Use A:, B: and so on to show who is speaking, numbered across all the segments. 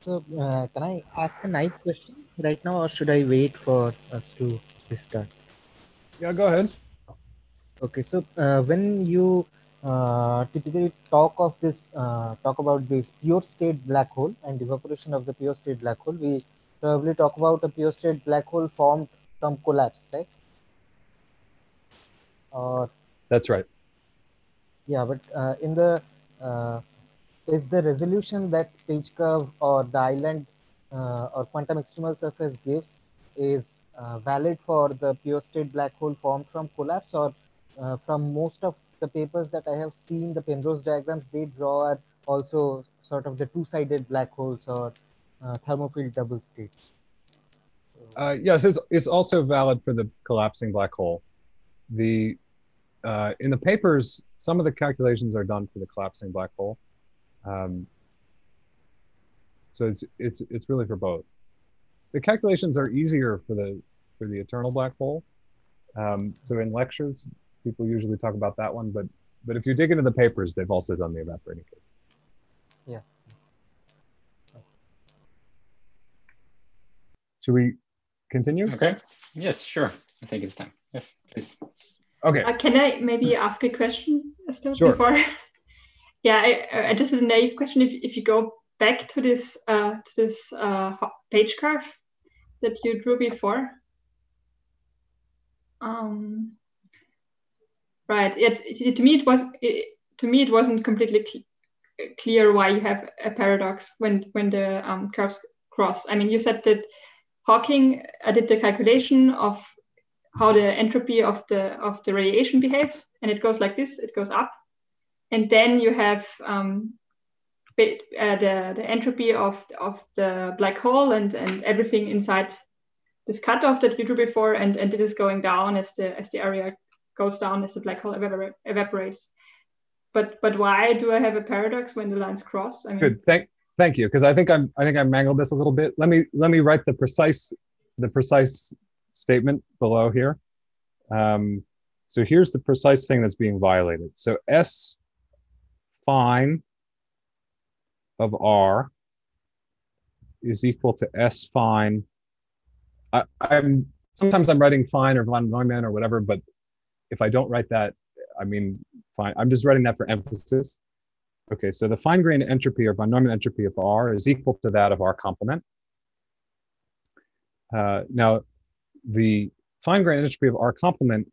A: So, can I ask a naive question right now, or should I wait for us to restart?
B: Yeah, go ahead.
A: Okay, so when you typically talk about this pure state black hole and evaporation of the pure state black hole, we probably talk about a pure state black hole formed from collapse, right? Or
B: That's right.
A: yeah, but in the uh, is the resolution that page curve or the island or quantum extremal surface gives is valid for the pure state black hole formed from collapse, or from most of the papers that I have seen, the Penrose diagrams they draw are also sort of the two-sided black holes or thermophile double states.
B: Yes, it's also valid for the collapsing black hole. The in the papers, some of the calculations are done for the collapsing black hole. Um, so it's really for both. The calculations are easier for the eternal black hole. So in lectures, people usually talk about that one, but if you dig into the papers, they've also done the evaporating case.
A: Yeah.
B: Should we continue?
C: Okay. Yes, sure. I think it's time. Yes, please.
B: Okay.
D: Can I maybe ask a question still
B: Sure.
D: before? Yeah, I just a naive question. If you go back to this page curve that you drew before, right? To me it wasn't completely clear why you have a paradox when the curves cross. I mean, you said that Hawking did the calculation of how the entropy of the radiation behaves, and it goes like this. It goes up, and then you have the entropy of the black hole and everything inside this cutoff that we drew before, and it is going down as the area goes down as the black hole evaporates. But why do I have a paradox when the lines cross? I mean,
B: good. Thank you, because I think I mangled this a little bit. Let me write the precise statement below here. So here's the precise thing that's being violated. So S fine of R is equal to S fine. I'm sometimes I'm writing fine or von Neumann or whatever, but if I don't write that, I mean fine. I'm just writing that for emphasis. Okay, so the fine-grained entropy or von Neumann entropy of R is equal to that of R complement. Now, the fine-grained entropy of R complement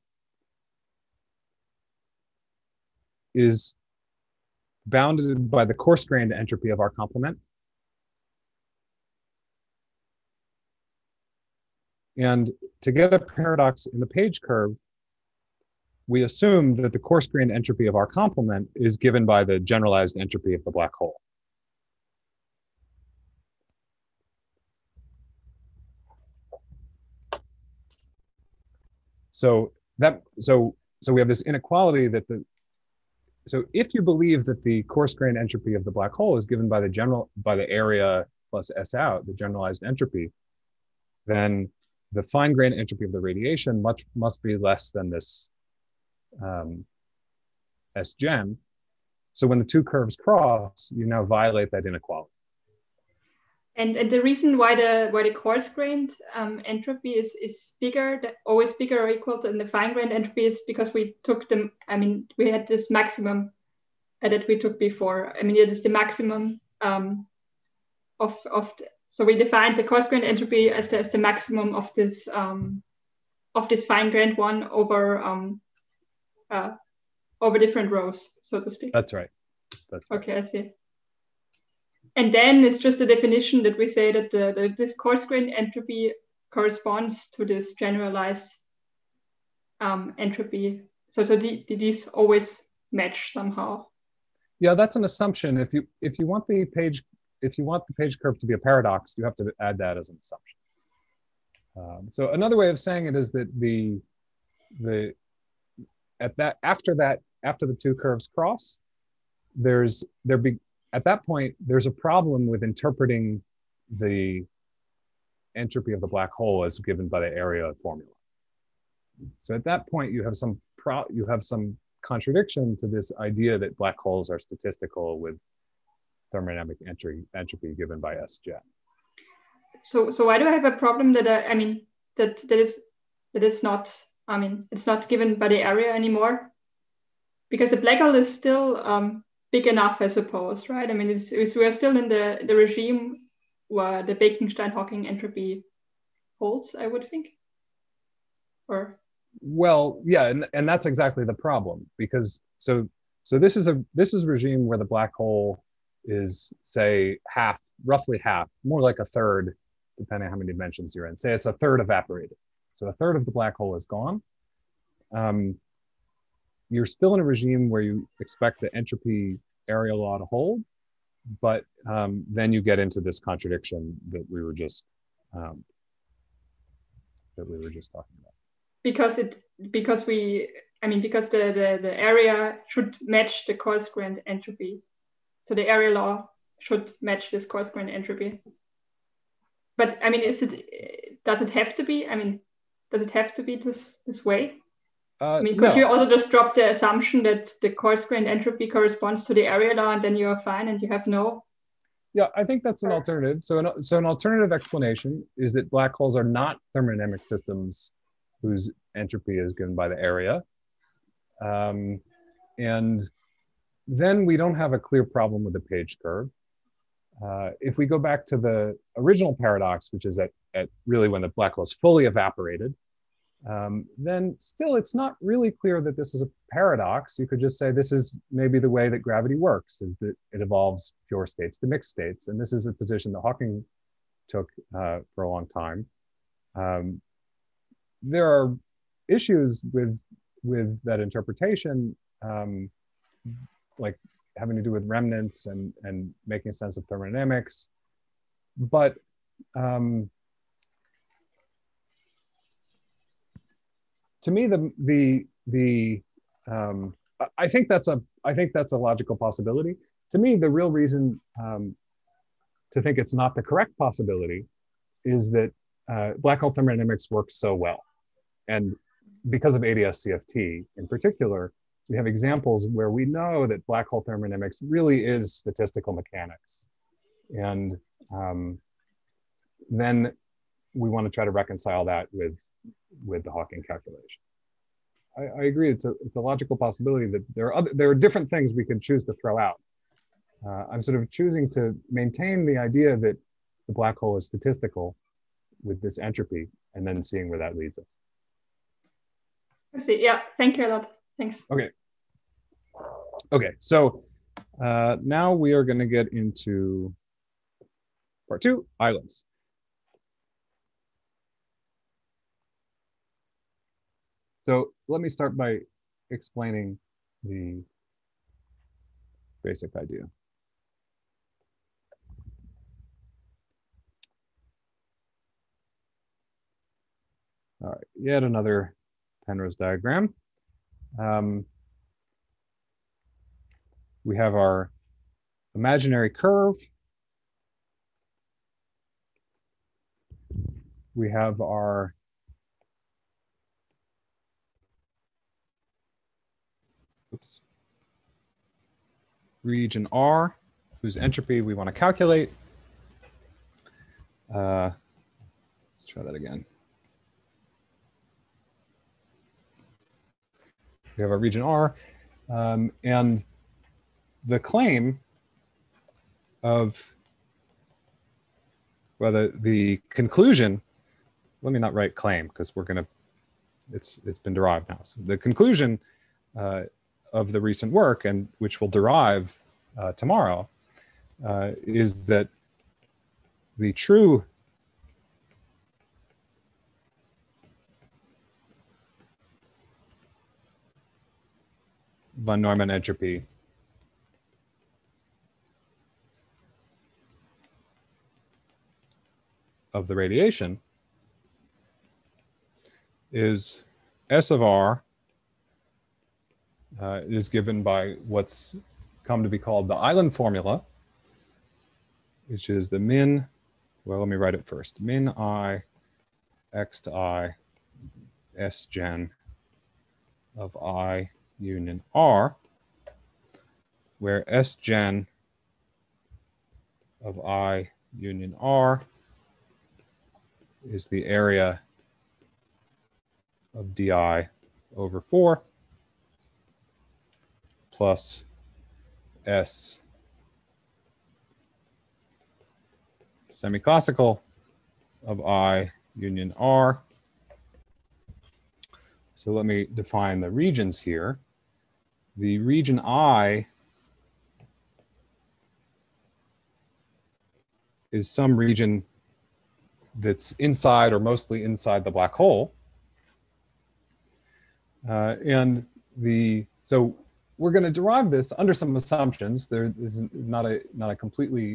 B: is bounded by the coarse-grained entropy of R complement. And to get a paradox in the page curve, we assume that the coarse-grained entropy of our complement is given by the generalized entropy of the black hole. So we have this inequality that so if you believe that the coarse-grained entropy of the black hole is given by the area plus S out, the generalized entropy, then the fine-grained entropy of the radiation must be less than this S gen. So when the two curves cross, you now violate that inequality.
D: And the reason why the coarse-grained entropy is bigger, always bigger or equal to the fine-grained entropy, is because we took the, I mean, we had this maximum that we took before. I mean, it is the maximum so we defined the coarse-grained entropy as the maximum of this fine-grained one over different rows, so to speak.
B: That's right. That's right.
D: Okay, I see. And then it's just a definition that we say that this coarse-grained entropy corresponds to this generalized entropy. So these always match somehow.
B: Yeah, that's an assumption. If you want the page curve to be a paradox, you have to add that as an assumption. So another way of saying it is that after the two curves cross, at that point, there's a problem with interpreting the entropy of the black hole as given by the area formula. So at that point, you have some contradiction to this idea that black holes are statistical with thermodynamic entropy given by S jet.
D: So why do I have a problem that I mean that is not, I mean, it's not given by the area anymore? Because the black hole is still big enough, I suppose, right? I mean, we are still in the regime where the Bekenstein-Hawking entropy holds, I would think. Or
B: well, yeah, and that's exactly the problem, because so this is a regime where the black hole is, say, roughly half, more like a third, depending on how many dimensions you're in. Say it's a third evaporated. So a third of the black hole is gone. You're still in a regime where you expect the entropy area law to hold, but then you get into this contradiction that we were just talking about.
D: Because the area should match the coarse-grained entropy. So the area law should match this coarse-grained entropy. But I mean, does it have to be? I mean, does it have to be this way? I mean, could you also just drop the assumption that the coarse-grained entropy corresponds to the area law, and then you are fine and you have no?
B: Yeah, I think that's an alternative. So an alternative explanation is that black holes are not thermodynamic systems whose entropy is given by the area. And then we don't have a clear problem with the page curve. If we go back to the original paradox, which is at really when the black hole is fully evaporated, then still it's not really clear that this is a paradox. You could just say this is maybe the way that gravity works, is that it evolves pure states to mixed states. And this is a position that Hawking took for a long time. There are issues with that interpretation, like having to do with remnants and making sense of thermodynamics. But to me, I think that's a logical possibility. To me, the real reason to think it's not the correct possibility is that black hole thermodynamics works so well, and because of ADS-CFT in particular, we have examples where we know that black hole thermodynamics really is statistical mechanics, and then we want to try to reconcile that with the Hawking calculation. I agree. It's a logical possibility that there are different things we could choose to throw out. I'm sort of choosing to maintain the idea that the black hole is statistical with this entropy, and then seeing where that leads us.
D: I see. Yeah. Thank you a lot. Thanks.
B: Okay. So now we are going to get into part 2, islands. So let me start by explaining the basic idea. All right, yet another Penrose diagram. We have our imaginary curve. We have our region R, whose entropy we want to calculate. Let's try that again. We have our region R, and the claim of, well, the conclusion, let me not write claim because we're gonna, it's been derived now. So the conclusion of the recent work, and which will derive tomorrow, is that the true von Neumann entropy of the radiation is S of R is given by what's come to be called the island formula, which is the min, well, let me write it first, min I x to I S gen of I union R, where S gen of I union R is the area of DI over 4 plus S semi-classical of I union R. So let me define the regions here. The region I is some region that's inside or mostly inside the black hole. So we're going to derive this under some assumptions. There is not a completely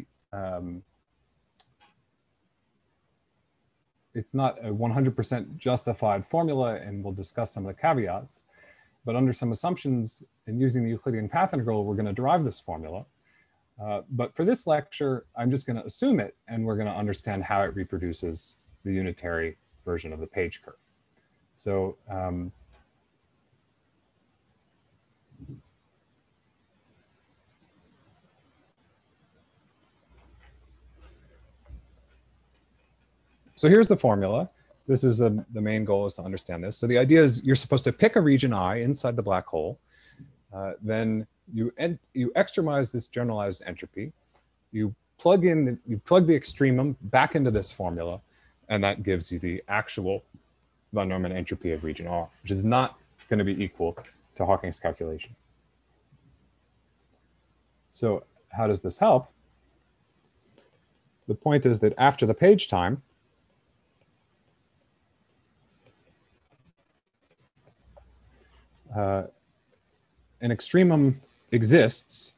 B: it's not a 100% justified formula, and we'll discuss some of the caveats. But under some assumptions and using the Euclidean path integral, we're going to derive this formula. But for this lecture, I'm just going to assume it, and we're going to understand how it reproduces the unitary version of the page curve. So so here's the formula. This is the main goal, is to understand this. So the idea is you're supposed to pick a region I inside the black hole. Then you extremize this generalized entropy. You plug the extremum back into this formula, and that gives you the actual von Neumann entropy of region R, which is not going to be equal to Hawking's calculation. So how does this help? The point is that after the page time, an extremum exists.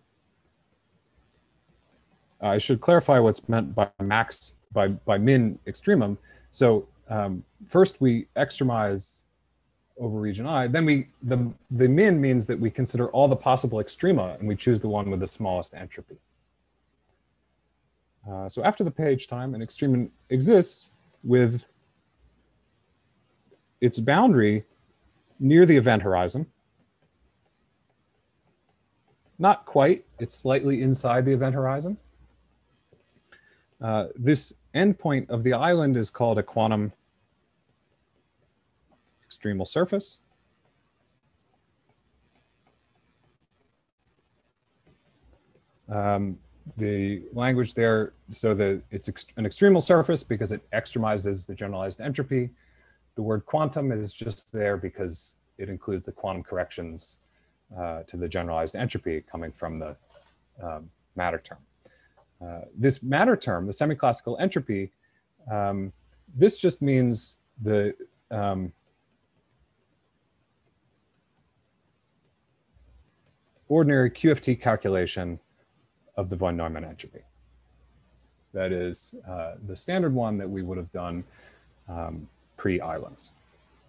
B: I should clarify what's meant by max, by min extremum. So first we extremize over region I, then the min means that we consider all the possible extrema and we choose the one with the smallest entropy. So after the page time, an extremum exists with its boundary near the event horizon. Not quite, it's slightly inside the event horizon. This endpoint of the island is called a quantum extremal surface. The language there, so it's an extremal surface because it extremizes the generalized entropy. The word quantum is just there because it includes the quantum corrections to the generalized entropy coming from the matter term. This matter term, the semi-classical entropy, this just means the ordinary QFT calculation of the von Neumann entropy. That is the standard one that we would have done pre-islands.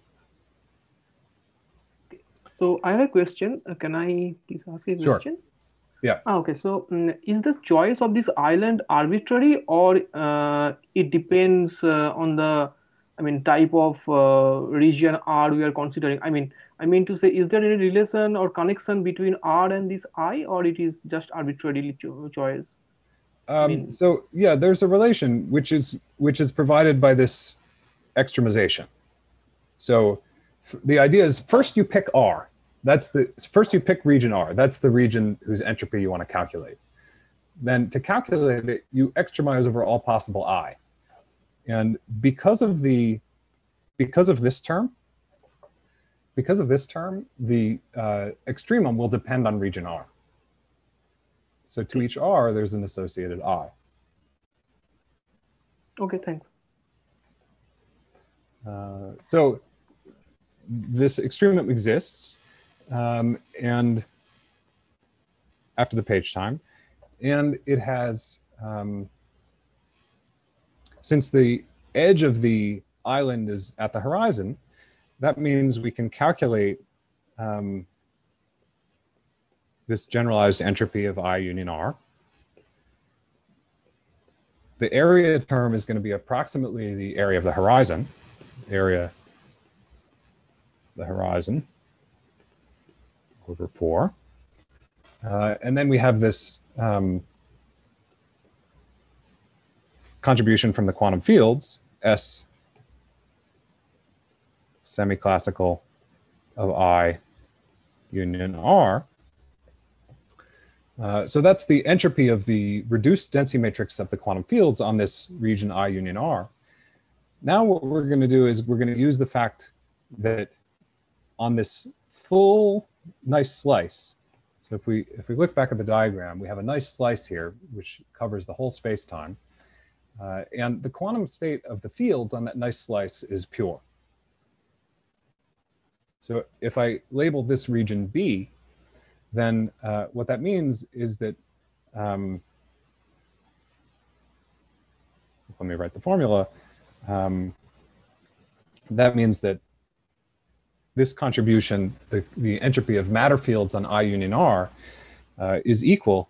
E: So I have a question. Can I please ask a question?
B: Sure. Yeah.
E: Okay. So is the choice of this island arbitrary, or it depends on the, type of region R we are considering? I mean to say, is there any relation or connection between R and this I, or it is just arbitrarily choice?
B: So yeah, there's a relation which is provided by this extremization. So the idea is first you pick R. First you pick region R. That's the region whose entropy you want to calculate. Then to calculate it, you extremize over all possible I. And because of this term, the extremum will depend on region R. So to each R, there's an associated I.
E: Okay, thanks.
B: So this extremum exists, and after the page time, and it has, since the edge of the island is at the horizon, that means we can calculate this generalized entropy of I union R. The area term is going to be approximately the area of the horizon, over 4. And then we have this contribution from the quantum fields, S semi-classical of I union R. So that's the entropy of the reduced density matrix of the quantum fields on this region I union R. Now what we're going to do is we're going to use the fact that on this full nice slice, so if we look back at the diagram, we have a nice slice here which covers the whole space-time, and the quantum state of the fields on that nice slice is pure. So if I label this region B, then what that means is that, let me write the formula. That means that this contribution, the entropy of matter fields on I union R, is equal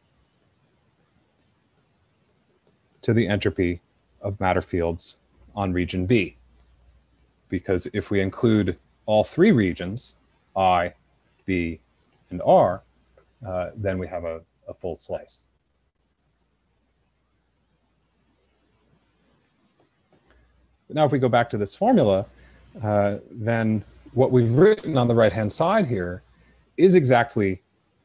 B: to the entropy of matter fields on region B. Because if we include all three regions, I, B, and R, then we have a full slice. Now, if we go back to this formula, then what we've written on the right-hand side here is exactly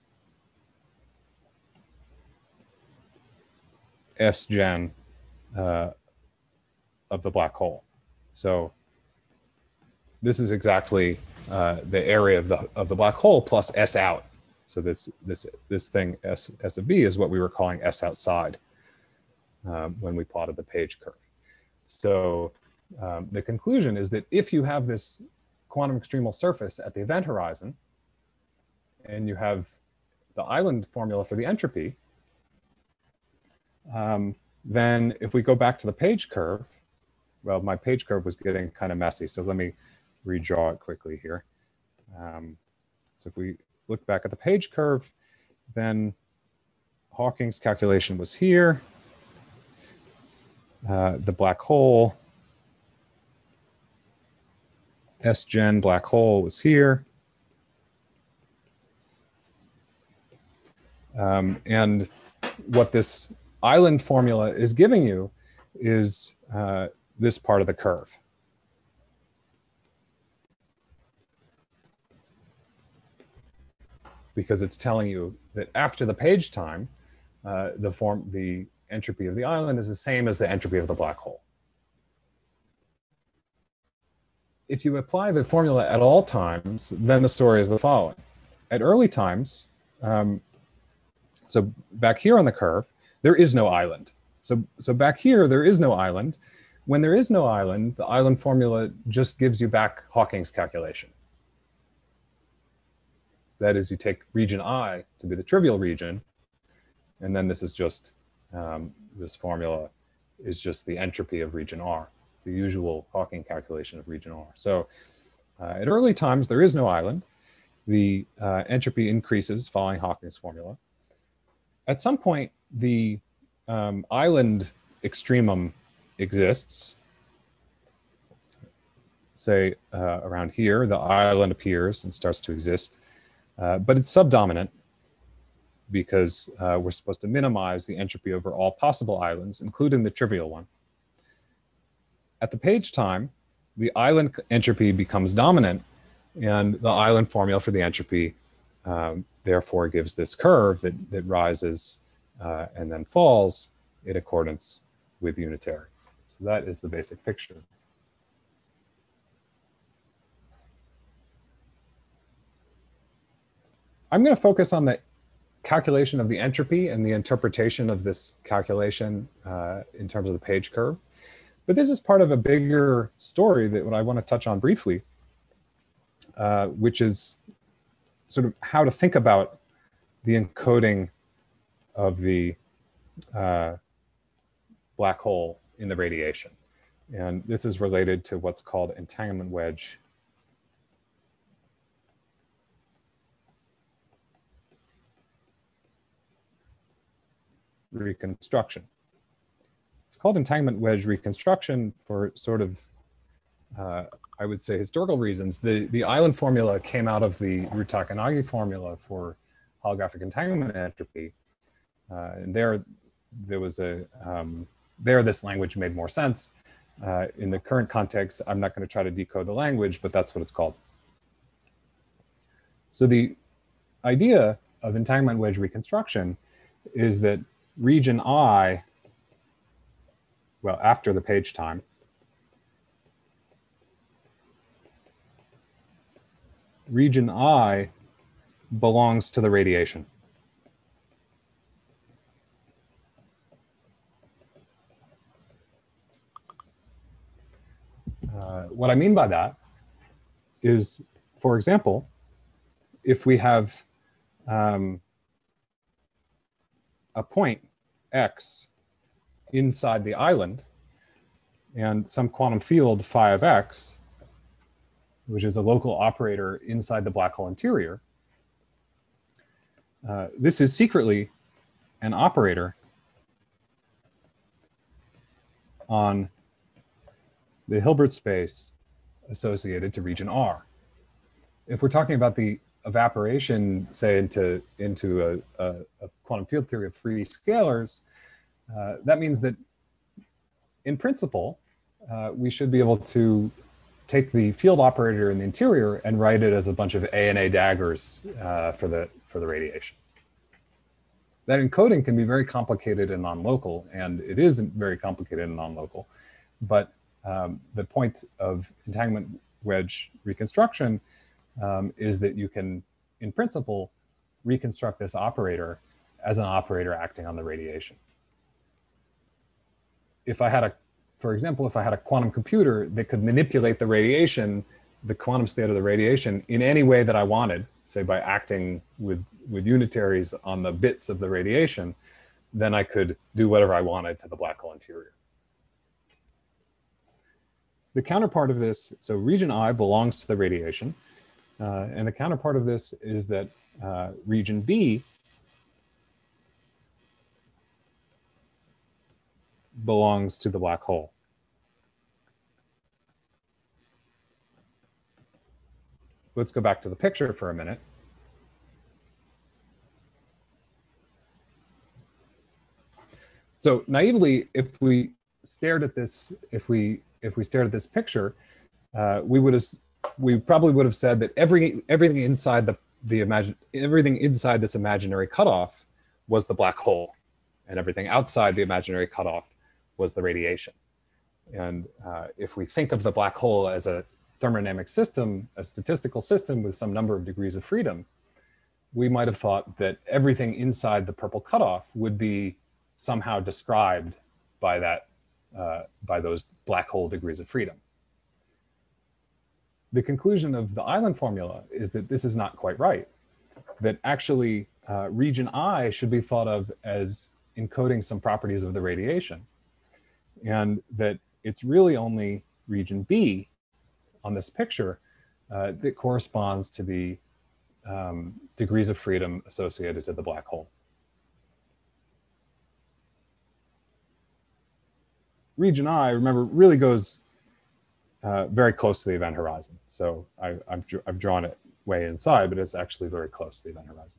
B: S gen of the black hole. So this is exactly the area of the black hole plus S out. So this thing S of B is what we were calling S outside when we plotted the page curve. So the conclusion is that if you have this quantum extremal surface at the event horizon, and you have the island formula for the entropy, then if we go back to the page curve, well, my page curve was getting kind of messy, so let me redraw it quickly here. So if we look back at the page curve, then Hawking's calculation was here. The black hole, S gen black hole was here. And what this island formula is giving you is this part of the curve. Because it's telling you that after the page time, the entropy of the island is the same as the entropy of the black hole. If you apply the formula at all times, then the story is the following. At early times, so back here on the curve, there is no island. So back here, there is no island. When there is no island, the island formula just gives you back Hawking's calculation. That is, you take region I to be the trivial region, and then this is just, this formula is just the entropy of region R, the usual Hawking calculation of region R. So at early times, there is no island. The entropy increases following Hawking's formula. At some point, the island extremum exists. Say around here, the island appears and starts to exist, but it's subdominant because we're supposed to minimize the entropy over all possible islands, including the trivial one. At the page time, the island entropy becomes dominant, and the island formula for the entropy therefore gives this curve that rises and then falls in accordance with unitary. So that is the basic picture. I'm going to focus on the calculation of the entropy and the interpretation of this calculation in terms of the page curve. But this is part of a bigger story that I want to touch on briefly, which is sort of how to think about the encoding of the black hole in the radiation. And this is related to what's called entanglement wedge reconstruction. It's called entanglement wedge reconstruction for sort of, I would say, historical reasons. The island formula came out of the Ru-Takanagi formula for holographic entanglement entropy. And there was a there, this language made more sense. In the current context, I'm not going to try to decode the language, but that's what it's called. So the idea of entanglement wedge reconstruction is that region I, well, after the page time, region I belongs to the radiation. What I mean by that is, for example, if we have a point x inside the island and some quantum field phi of x, which is a local operator inside the black hole interior, this is secretly an operator on the Hilbert space associated to region R. If we're talking about the evaporation, say, into a quantum field theory of free scalars, that means that in principle, we should be able to take the field operator in the interior and write it as a bunch of A and A daggers for the radiation. That encoding can be very complicated and non-local, and it is very complicated and non-local. But the point of entanglement wedge reconstruction is that you can, in principle, reconstruct this operator as an operator acting on the radiation. If I had a, for example, if I had a quantum computer that could manipulate the radiation, the quantum state of the radiation in any way that I wanted, say by acting with unitaries on the bits of the radiation, then I could do whatever I wanted to the black hole interior. The counterpart of this, so region I belongs to the radiation, and the counterpart of this is that region B belongs to the black hole. Let's go back to the picture for a minute. So naively, if we stared at this, if we stared at this picture, we probably would have said that everything inside everything inside this imaginary cutoff was the black hole, and everything outside the imaginary cutoff was the radiation. And if we think of the black hole as a thermodynamic system, a statistical system with some number of degrees of freedom, we might have thought that everything inside the purple cutoff would be somehow described by that, by those black hole degrees of freedom. The conclusion of the island formula is that this is not quite right, that actually region I should be thought of as encoding some properties of the radiation, and that it's really only region B on this picture that corresponds to the degrees of freedom associated to the black hole. Region I, remember, really goes very close to the event horizon. So I've drawn it way inside, but it's actually very close to the event horizon.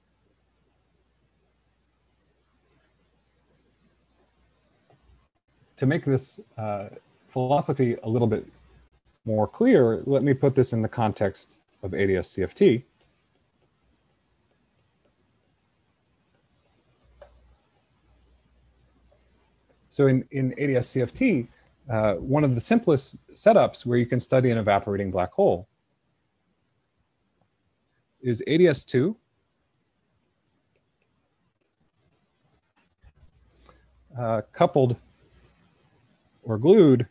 B: To make this philosophy a little bit more clear, let me put this in the context of ADS-CFT. So in ADS-CFT, one of the simplest setups where you can study an evaporating black hole is ADS2 coupled or glued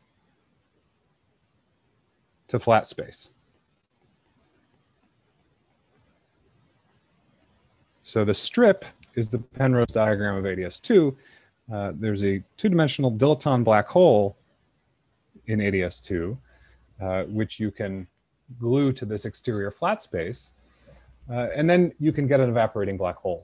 B: to flat space. So the strip is the Penrose diagram of ADS2. There's a two-dimensional dilaton black hole in ADS2, which you can glue to this exterior flat space, and then you can get an evaporating black hole.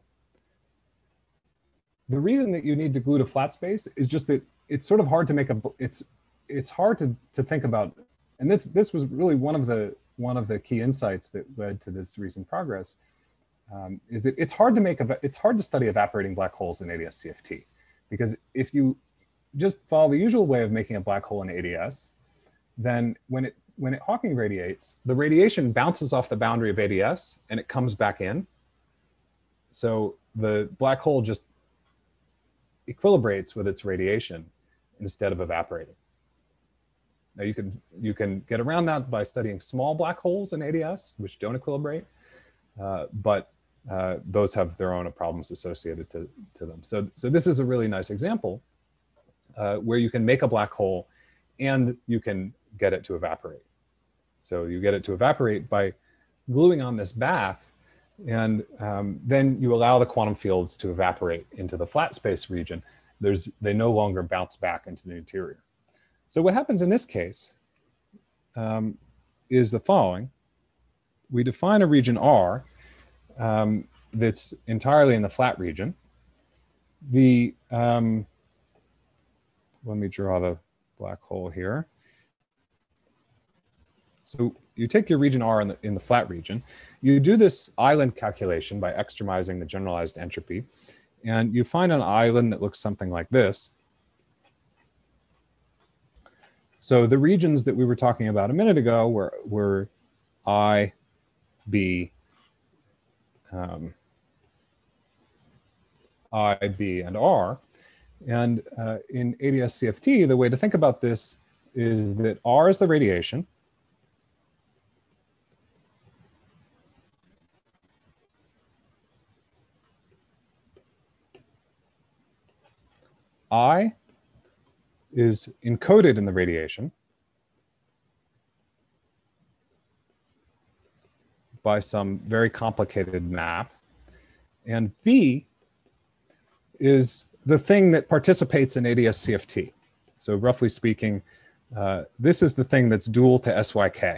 B: The reason that you need to glue to flat space is just that it's sort of hard to make it's hard to think about, and this was really one of the key insights that led to this recent progress, is that it's hard to study evaporating black holes in ADS-CFT, because if you just follow the usual way of making a black hole in ADS, then when it Hawking radiates, the radiation bounces off the boundary of ADS and it comes back in. So the black hole just equilibrates with its radiation instead of evaporating. Now you can get around that by studying small black holes in ADS, which don't equilibrate, but those have their own problems associated to them. So this is a really nice example where you can make a black hole and you can get it to evaporate. So you get it to evaporate by gluing on this bath, and then you allow the quantum fields to evaporate into the flat space region. They no longer bounce back into the interior. So what happens in this case is the following. We define a region R that's entirely in the flat region. Let me draw the black hole here. So you take your region R in the flat region. You do this island calculation by extremizing the generalized entropy, and you find an island that looks something like this. So the regions that we were talking about a minute ago were I, B, I, B, and R. And in ADS-CFT, the way to think about this is that R is the radiation. I is encoded in the radiation by some very complicated map. And B is the thing that participates in ADS-CFT. So roughly speaking, this is the thing that's dual to SYK.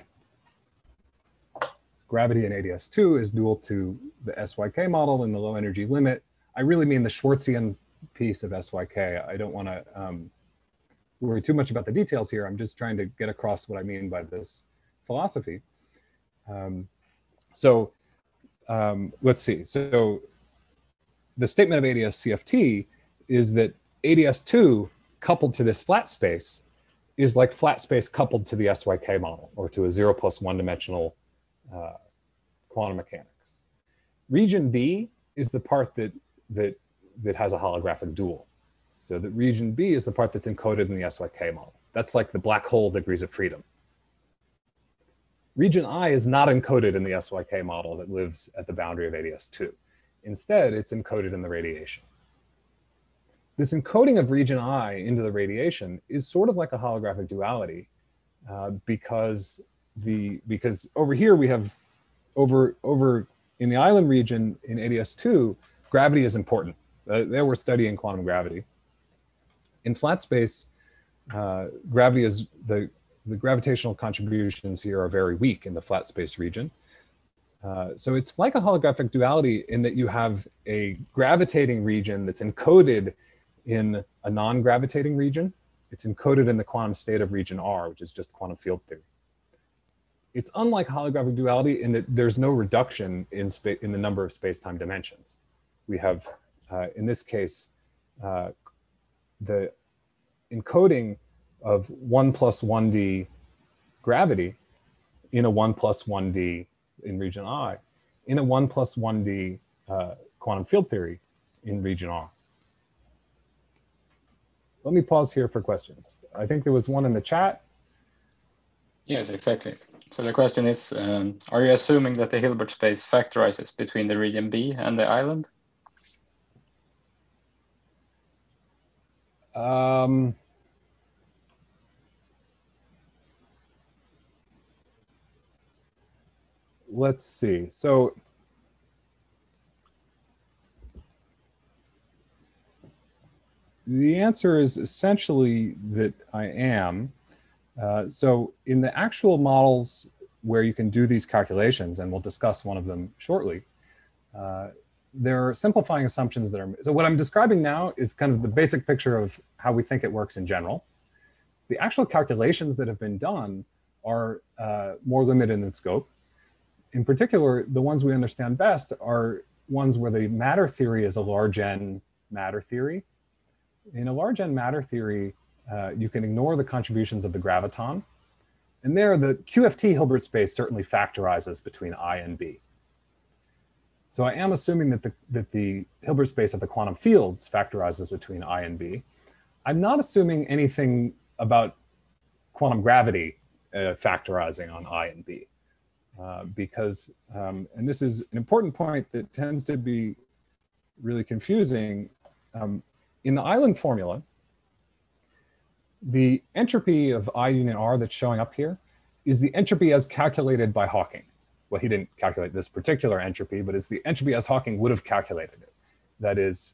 B: Gravity in ADS2 is dual to the SYK model in the low energy limit. I really mean the Schwarzian piece of SYK. I don't want to worry too much about the details here. I'm just trying to get across what I mean by this philosophy. Let's see. So the statement of ADS-CFT is that ADS2 coupled to this flat space is like flat space coupled to the SYK model, or to a 0+1 dimensional quantum mechanics. Region B is the part that has a holographic dual. So that region B is the part that's encoded in the SYK model. That's like the black hole degrees of freedom. Region I is not encoded in the SYK model that lives at the boundary of ADS2. Instead, it's encoded in the radiation. This encoding of region I into the radiation is sort of like a holographic duality because over here we have, over in the island region in ADS2, gravity is important. There we're studying quantum gravity. In flat space, gravity is the gravitational contributions here are very weak in the flat space region. So it's like a holographic duality in that you have a gravitating region that's encoded in a non-gravitating region. It's encoded in the quantum state of region R, which is just quantum field theory. It's unlike holographic duality in that there's no reduction in the number of space-time dimensions. We have, in this case, the encoding of 1 plus 1D gravity in a 1 plus 1D in region I, in a 1 plus 1D quantum field theory in region R. Let me pause here for questions. I think there was one in the chat.
C: Yes, exactly. So the question is, are you assuming that the Hilbert space factorizes between the region B and the island?
B: Let's see. So the answer is essentially that I am. So in the actual models where you can do these calculations, and we'll discuss one of them shortly, there are simplifying assumptions that are, so what I'm describing now is kind of the basic picture of how we think it works in general. The actual calculations that have been done are more limited in scope. In particular, the ones we understand best are ones where the matter theory is a large N matter theory. in a large N matter theory, you can ignore the contributions of the graviton. And there, the QFT Hilbert space certainly factorizes between I and B. So I am assuming that the Hilbert space of the quantum fields factorizes between I and B. I'm not assuming anything about quantum gravity factorizing on I and B. Because, and this is an important point that tends to be really confusing, in the island formula, the entropy of I union R that's showing up here is the entropy as calculated by Hawking. Well, he didn't calculate this particular entropy, but it's the entropy as Hawking would have calculated it. That is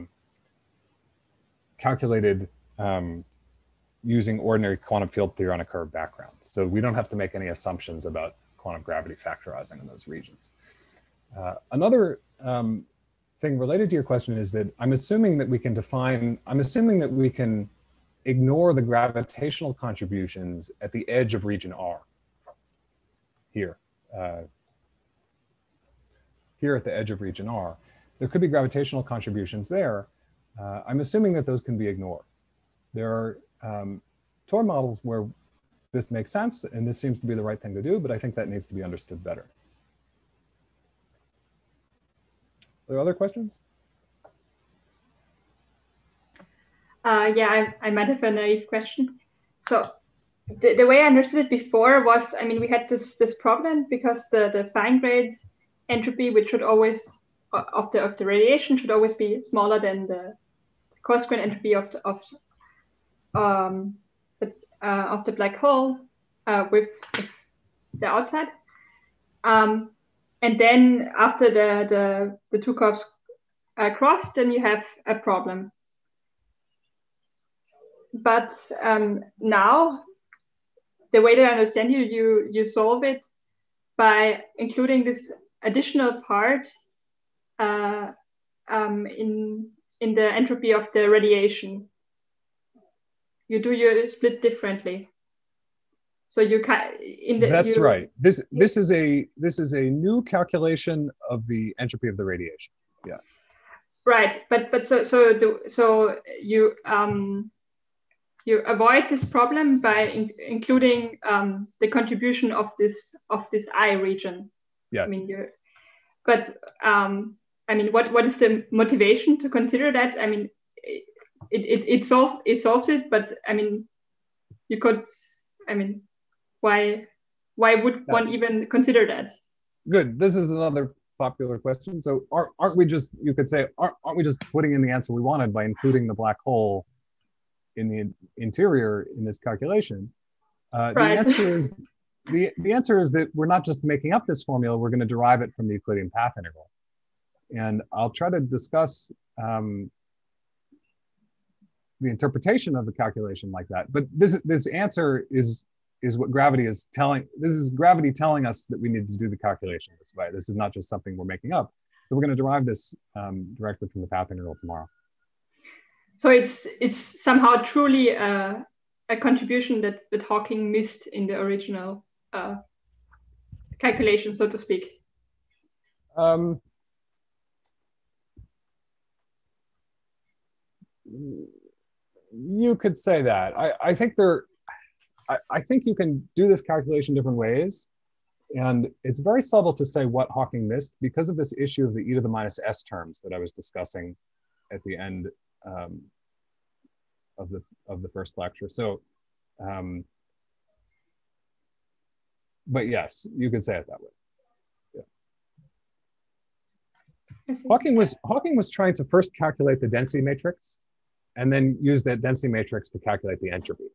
B: calculated using ordinary quantum field theory on a curved background. So we don't have to make any assumptions about quantum gravity factorizing in those regions. Another thing related to your question is that I'm assuming that we can ignore the gravitational contributions at the edge of region R. Here. Here at the edge of region R. There could be gravitational contributions there. I'm assuming that those can be ignored. There are Tor models where this makes sense, and this seems to be the right thing to do, but I think that needs to be understood better. Are there other questions?
D: Yeah, I might have a naive question. So the way I understood it before was, I mean, we had this problem because the fine grade entropy, which should always of the radiation should always be smaller than the coarse grain entropy of the black hole with the outside. And then after the two curves cross, then you have a problem. But now, the way that I understand you solve it by including this additional part in the entropy of the radiation. You do your split differently. So you can
B: That's right. This is a new calculation of the entropy of the radiation. Yeah.
D: Right, but so you avoid this problem by including the contribution of this I region.
B: Yes.
D: I mean, I mean, what is the motivation to consider that? I mean, it solves it, but I mean, you could. I mean, why would one even consider that?
B: Good. This is another popular question. So aren't we just, you could say, aren't we just putting in the answer we wanted by including the black hole in the interior in this calculation?
D: Right.
B: The answer is that we're not just making up this formula, we're going to derive it from the Euclidean path integral. And I'll try to discuss the interpretation of the calculation like that. But this answer is what gravity is telling. This is gravity telling us that we need to do the calculation this way. This is not just something we're making up. So we're going to derive this directly from the path integral tomorrow.
D: So it's somehow truly a contribution that Hawking missed in the original calculation, so to speak.
B: You could say that. I think I think you can do this calculation different ways. And it's very subtle to say what Hawking missed because of this issue of the e to the minus s terms that I was discussing at the end of the first lecture. So, but yes, you could say it that way. Yeah. Hawking was trying to first calculate the density matrix and then use that density matrix to calculate the entropy.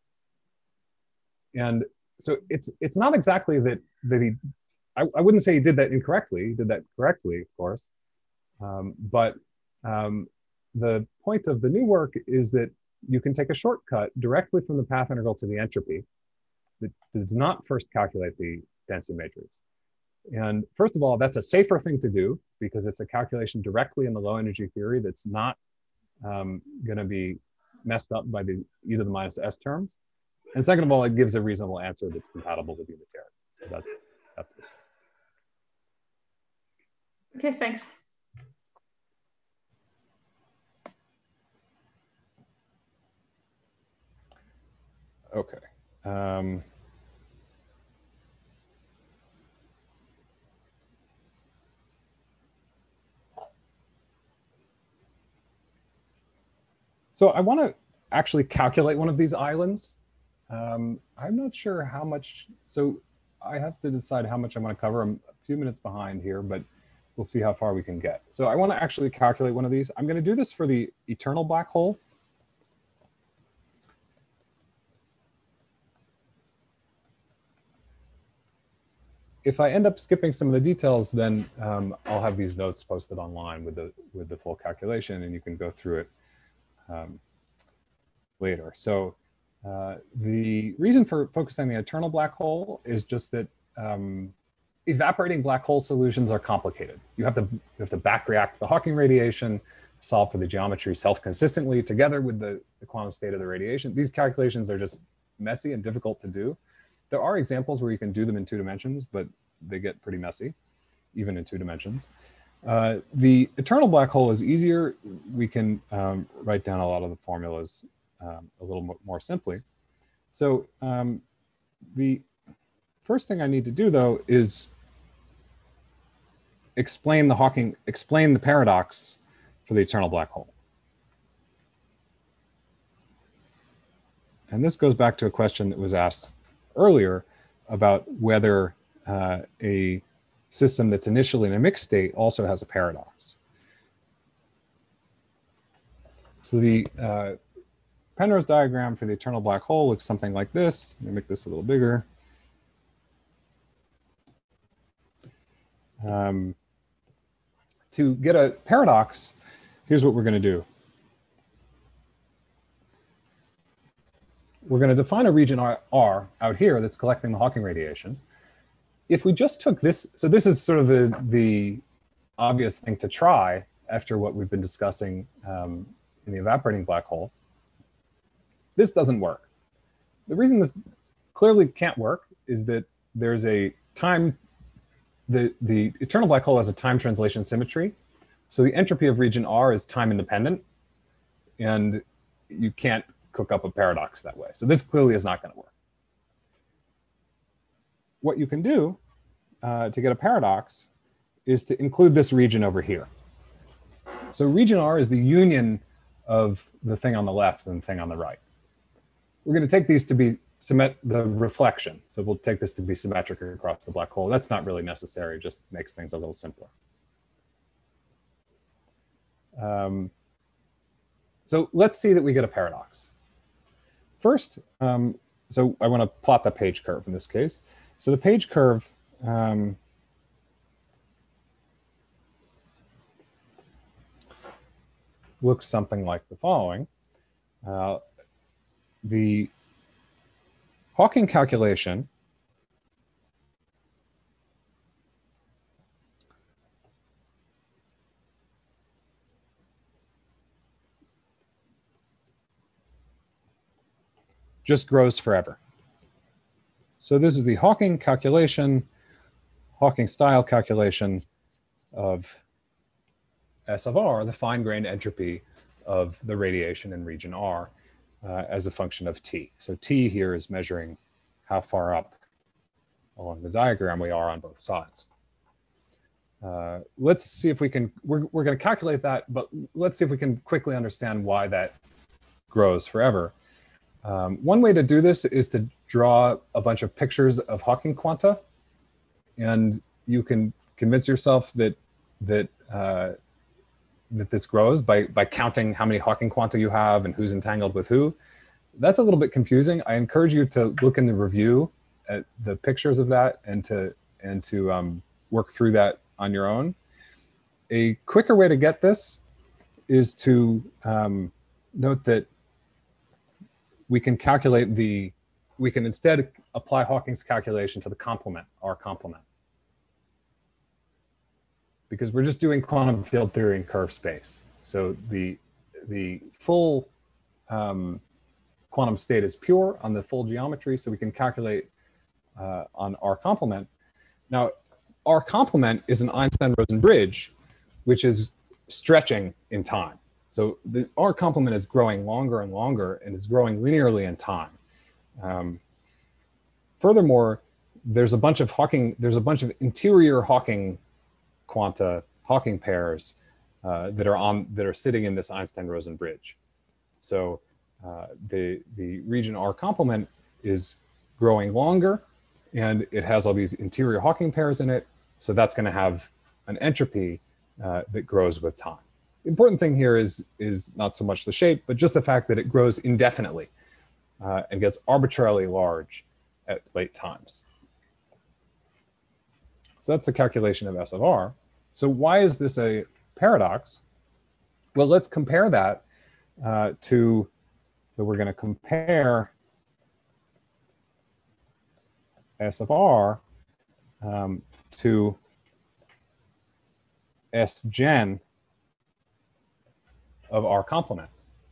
B: And so it's not exactly that he, I wouldn't say he did that incorrectly. He did that correctly, of course. But the point of the new work is that you can take a shortcut directly from the path integral to the entropy that does not first calculate the density matrix. And first of all, that's a safer thing to do because it's a calculation directly in the low energy theory that's not going to be messed up by the e to the minus s terms. And second of all, it gives a reasonable answer that's compatible with Unitarian. So that's the...
D: Okay, thanks.
B: Okay. So I want to actually calculate one of these islands. I'm not sure how much, so I have to decide how much I want to cover. I'm a few minutes behind here, but we'll see how far we can get. So I want to actually calculate one of these. I'm going to do this for the eternal black hole. If I end up skipping some of the details, then I'll have these notes posted online with the full calculation, and you can go through it later. So the reason for focusing on the eternal black hole is just that evaporating black hole solutions are complicated. You have to back react the Hawking radiation, solve for the geometry self-consistently together with the quantum state of the radiation. These calculations are just messy and difficult to do. There are examples where you can do them in 2 dimensions, but they get pretty messy, even in 2 dimensions. The eternal black hole is easier. We can write down a lot of the formulas a little more simply. So the first thing I need to do, though, is explain the paradox for the eternal black hole. And this goes back to a question that was asked earlier about whether a system that's initially in a mixed state also has a paradox. So the Penrose diagram for the eternal black hole looks something like this. Let me make this a little bigger. To get a paradox, here's what we're going to do. We're going to define a region R out here that's collecting the Hawking radiation. If we just took this, so this is sort of the obvious thing to try after what we've been discussing in the evaporating black hole. This doesn't work. The reason this clearly can't work is that there's a time, the eternal black hole has a time translation symmetry. So the entropy of region R is time independent, and you can't cook up a paradox that way. So this clearly is not going to work. What you can do to get a paradox is to include this region over here. So region R is the union of the thing on the left and the thing on the right. We're going to take these to be the reflection. So we'll take this to be symmetric across the black hole. That's not really necessary, just makes things a little simpler. So let's see that we get a paradox. First, so I want to plot the page curve in this case. So the page curve looks something like the following. The Hawking calculation just grows forever. So this is the Hawking calculation, Hawking style calculation of S of R, the fine-grained entropy of the radiation in region R as a function of T. So T here is measuring how far up along the diagram we are on both sides. Let's see if we can, we're going to calculate that, but let's see if we can quickly understand why that grows forever. One way to do this is to draw a bunch of pictures of Hawking quanta, and you can convince yourself that this grows by counting how many Hawking quanta you have and who's entangled with who. That's a little bit confusing. I encourage you to look in the review at the pictures of that and to work through that on your own. A quicker way to get this is to note that we can calculate we can instead apply Hawking's calculation to the complement, R complement. Because we're just doing quantum field theory in curved space. So the full quantum state is pure on the full geometry, so we can calculate on R complement. Now, R complement is an Einstein-Rosen bridge, which is stretching in time. So the R complement is growing longer and longer, and is growing linearly in time. Furthermore, there's a bunch of interior Hawking quanta, Hawking pairs that are sitting in this Einstein-Rosen bridge. So the region R complement is growing longer, and it has all these interior Hawking pairs in it. So that's going to have an entropy that grows with time. The important thing here is not so much the shape, but just the fact that it grows indefinitely and gets arbitrarily large at late times. So that's the calculation of S of R. So why is this a paradox? Well, let's compare that so we're going to compare S of R to S gen of R complement.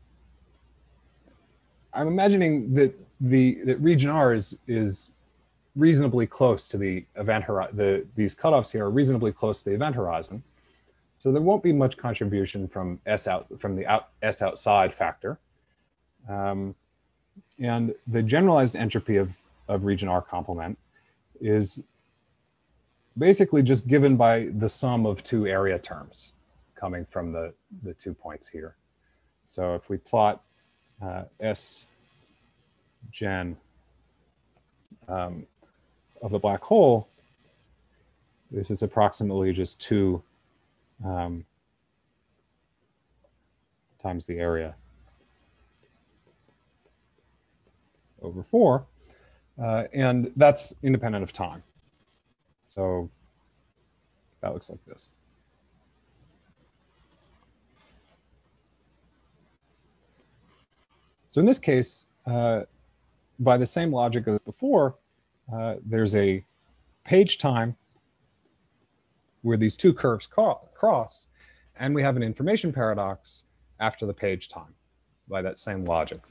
B: I'm imagining that region R is reasonably close to the event horizon. These cutoffs here are reasonably close to the event horizon, so there won't be much contribution from the S outside factor, and the generalized entropy of region R complement is basically just given by the sum of two area terms coming from the 2 points here. So if we plot S gen of the black hole, this is approximately just 2 times the area over 4, and that's independent of time. So that looks like this. So in this case, by the same logic as before, there's a page time where these two curves cross, and we have an information paradox after the page time by that same logic.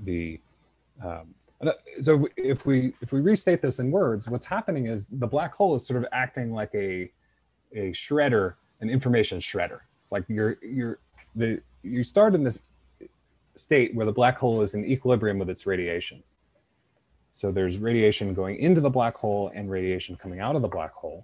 B: So if we restate this in words, what's happening is the black hole is sort of acting like a shredder, an information shredder. It's like you start in this state where the black hole is in equilibrium with its radiation. So there's radiation going into the black hole and radiation coming out of the black hole.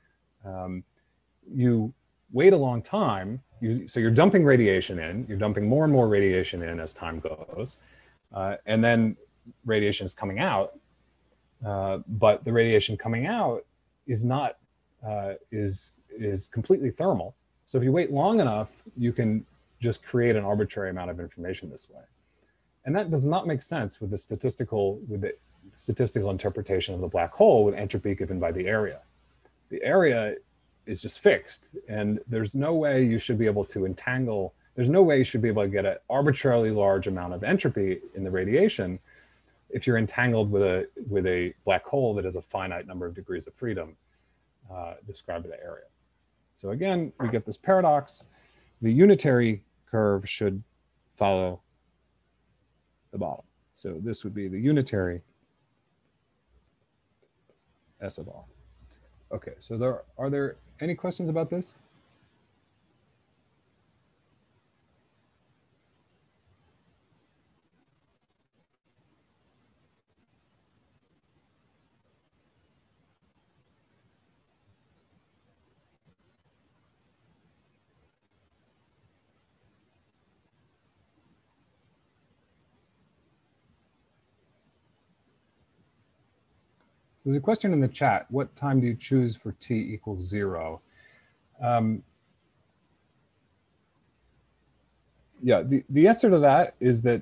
B: You wait a long time, so you're dumping radiation in, you're dumping more and more radiation in as time goes, and then radiation is coming out, but the radiation coming out is not, is completely thermal. So if you wait long enough, you can just create an arbitrary amount of information this way. And that does not make sense with the statistical interpretation of the black hole with entropy given by the area. The area is just fixed, and there's no way you should be able to entangle, there's no way you should be able to get an arbitrarily large amount of entropy in the radiation if you're entangled with a black hole that has a finite number of degrees of freedom described by the area. So again, we get this paradox. The unitary curve should follow the bottom. So this would be the unitary S of R. Okay, so are there any questions about this? So there's a question in the chat. What time do you choose for t equals 0? Yeah, the answer to that is that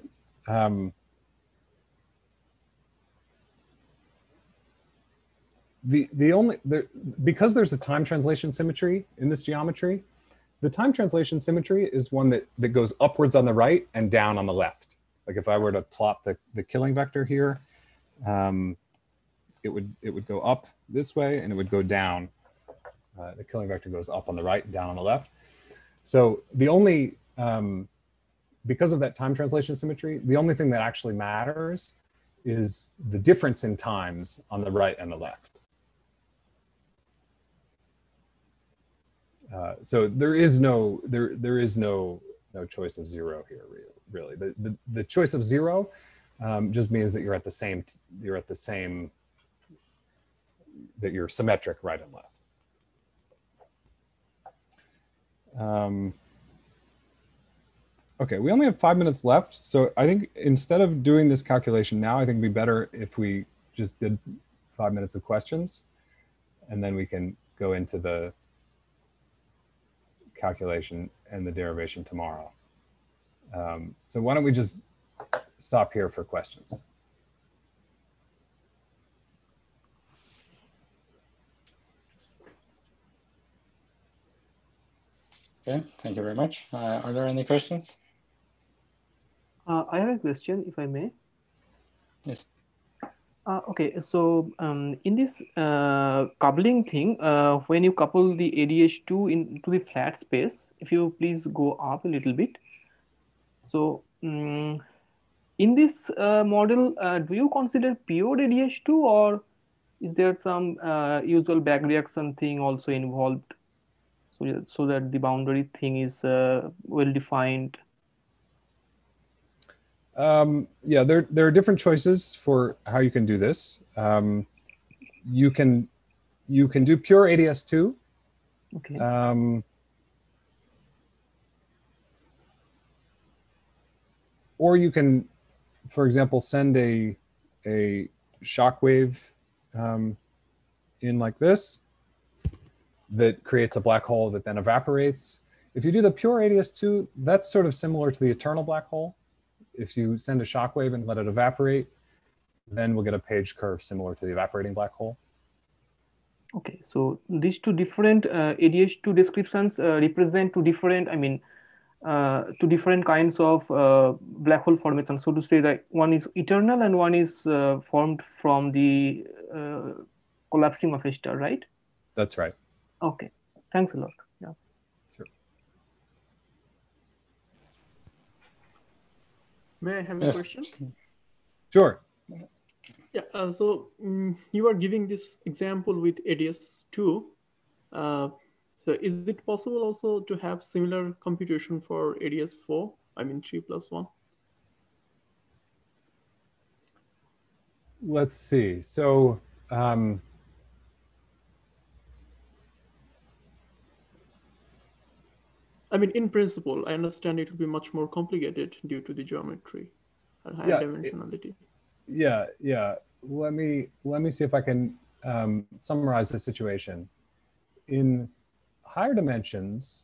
B: because there's a time translation symmetry in this geometry, the time translation symmetry is one that goes upwards on the right and down on the left. Like if I were to plot the killing vector here, it would go up this way and it would go down. The killing vector goes up on the right and down on the left. So the only, because of that time translation symmetry, the only thing that actually matters is the difference in times on the right and the left. So there is no choice of 0 here, really. The choice of 0 just means that you're that you're symmetric right and left. Okay, we only have 5 minutes left, so I think instead of doing this calculation now, I think it'd be better if we just did 5 minutes of questions, and then we can go into the calculation and the derivation tomorrow. So why don't we just stop here for questions?
C: Okay, thank you very much. Are there any questions?
E: I have a question, if I may.
C: Yes.
E: Okay, so in this coupling thing, when you couple the ADH2 into the flat space, if you please go up a little bit. So in this model, do you consider pure ADH2, or is there some usual back reaction thing also involved, so that the boundary thing is well defined?
B: Yeah, there are different choices for how you can do this. You can do pure ADS2.
E: Okay.
B: Or you can, for example, send a shock wave in like this that creates a black hole that then evaporates. If you do the pure ADS2, that's sort of similar to the eternal black hole. If you send a shock wave and let it evaporate, then we'll get a page curve similar to the evaporating black hole.
E: Okay, so these two different ADH2 descriptions represent two different, two different kinds of black hole formation. So to say that one is eternal and one is formed from the collapsing of a star, right?
B: That's right.
E: Okay, thanks a lot. Yeah.
B: Sure.
F: May I have a question?
B: Sure.
F: Yeah, so you are giving this example with ADS2. So is it possible also to have similar computation for ADS4? I mean 3+1?
B: Let's see. So
F: I mean, in principle, I understand it would be much more complicated due to the geometry and higher dimensionality.
B: Yeah. Let me see if I can summarize the situation. In higher dimensions,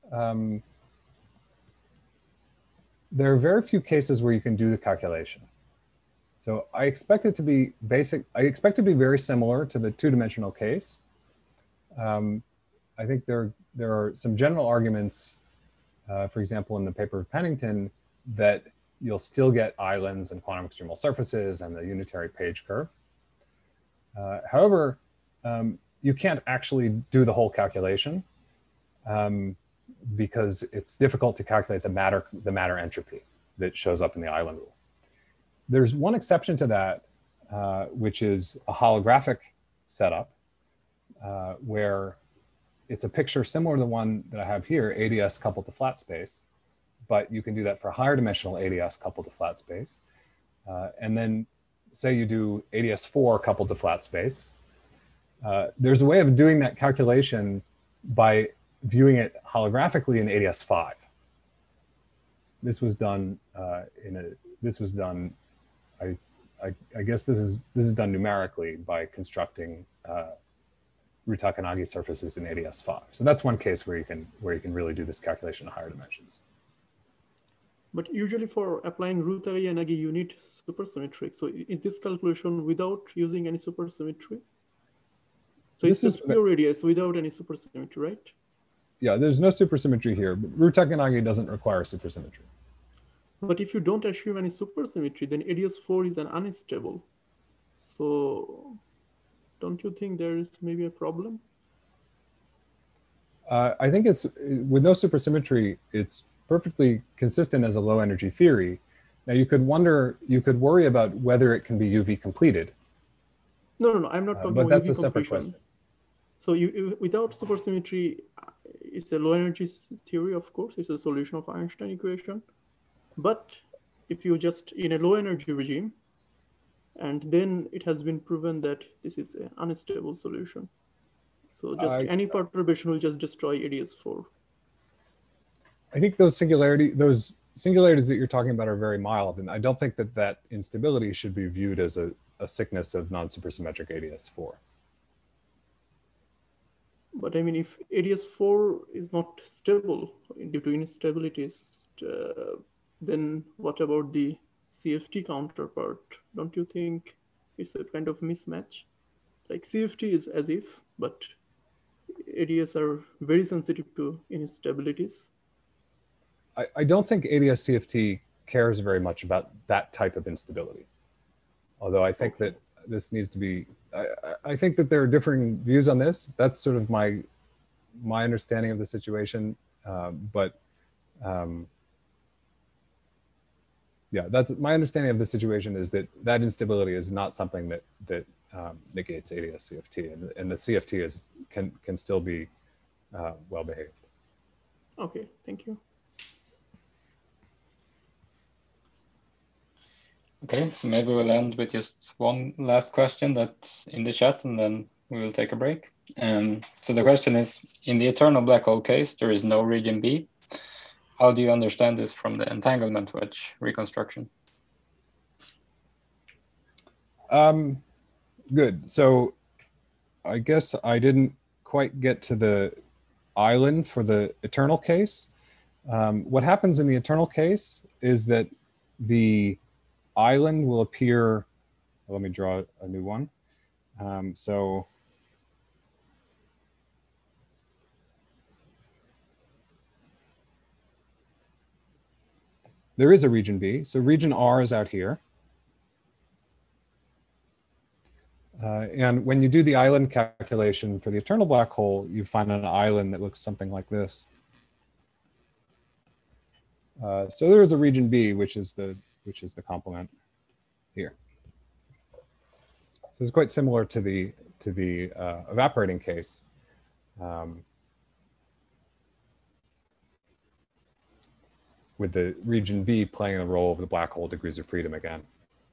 B: there are very few cases where you can do the calculation. So I expect it to be basic. I expect it to be very similar to the two-dimensional case. I think there are some general arguments, for example, in the paper of Pennington, that you'll still get islands and quantum extremal surfaces and the unitary page curve. However, you can't actually do the whole calculation because it's difficult to calculate the matter entropy that shows up in the island rule. There's one exception to that, which is a holographic setup where it's a picture similar to the one that I have here, ADS coupled to flat space, but you can do that for higher dimensional ADS coupled to flat space. And then say you do ADS4 coupled to flat space. There's a way of doing that calculation by viewing it holographically in ADS5. This was done I guess this is done numerically by constructing Ryu-Takanagi surfaces in ADS5. So that's one case where you can really do this calculation in higher dimensions.
F: But usually for applying Ryu-Takanagi, you need supersymmetric. So is this calculation without using any supersymmetry? So it's just pure radius without any supersymmetry, right?
B: Yeah, there's no supersymmetry here, but Ryu-Takanagi doesn't require supersymmetry.
F: But if you don't assume any supersymmetry, then ADS4 is an unstable. So don't you think there is maybe a problem?
B: I think it's, with no supersymmetry, it's perfectly consistent as a low energy theory. Now you could worry about whether it can be UV completed.
F: No, I'm not talking
B: but
F: about
B: that's
F: UV
B: a separate
F: completion.
B: question.
F: So without supersymmetry, it's a low energy theory, of course. It's a solution of Einstein equation. But if you just in a low energy regime, and then it has been proven that this is an unstable solution. So just any perturbation will just destroy ADS4.
B: I think those singularities that you're talking about are very mild, and I don't think that that instability should be viewed as a sickness of non-supersymmetric ADS4.
F: But I mean, if ADS4 is not stable due to instabilities, then what about the CFT counterpart? Don't you think it's a kind of mismatch? Like CFT is as if, but ADS are very sensitive to instabilities.
B: I don't think ADS CFT cares very much about that type of instability. Although I think that this needs to be, I think that there are differing views on this. That's sort of my understanding of the situation. Yeah, that's my understanding of the situation, is that that instability is not something that negates ADS CFT, and the CFT can still be well behaved.
F: Okay, thank you.
C: Okay, so maybe we'll end with just one last question that's in the chat, and then we will take a break. So the question is, in the eternal black hole case, there is no region B. How do you understand this from the entanglement wedge reconstruction?
B: Good. So I guess I didn't quite get to the island for the eternal case. What happens in the eternal case is that the island will appear, let me draw a new one. So there is a region B. So region R is out here. And when you do the island calculation for the eternal black hole, you find an island that looks something like this. So there is a region B, which is the complement here. So it's quite similar to the evaporating case. With the region B playing the role of the black hole degrees of freedom again.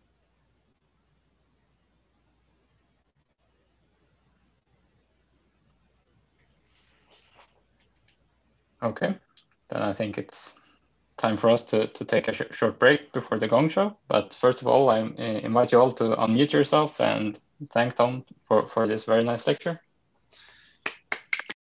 C: Okay, then I think it's time for us to take a short break before the gong show. But first of all, I invite you all to unmute yourself and thank Tom for this very nice lecture.